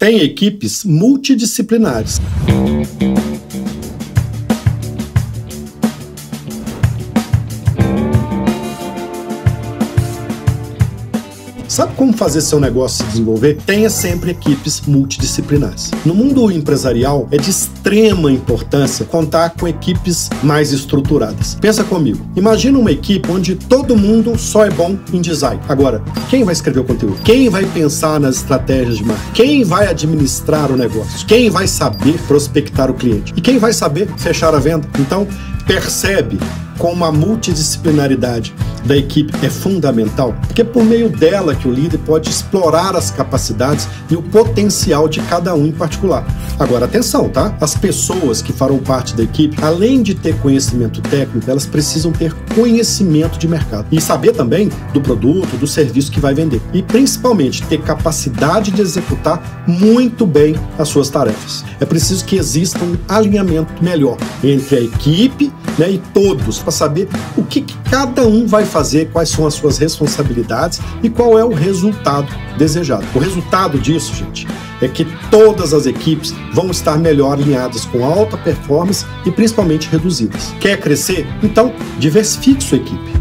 tem equipes multidisciplinares. Sabe como fazer seu negócio se desenvolver? Tenha sempre equipes multidisciplinares. No mundo empresarial, é de extrema importância contar com equipes mais estruturadas. Pensa comigo. Imagina uma equipe onde todo mundo só é bom em design. Agora, quem vai escrever o conteúdo? Quem vai pensar nas estratégias de marketing? Quem vai administrar o negócio? Quem vai saber prospectar o cliente? E quem vai saber fechar a venda? Então, percebe como a multidisciplinaridade da equipe é fundamental, porque é por meio dela que o líder pode explorar as capacidades e o potencial de cada um em particular. Agora, atenção, tá? As pessoas que farão parte da equipe, além de ter conhecimento técnico, elas precisam ter conhecimento de mercado e saber também do produto, do serviço que vai vender. E, principalmente, ter capacidade de executar muito bem as suas tarefas. É preciso que exista um alinhamento melhor entre a equipe, né, e todos, para saber o que cada um vai fazer, quais são as suas responsabilidades e qual é o resultado desejado. O resultado disso, gente, é que todas as equipes vão estar melhor alinhadas com alta performance e principalmente reduzidas. Quer crescer? Então, diversifique sua equipe.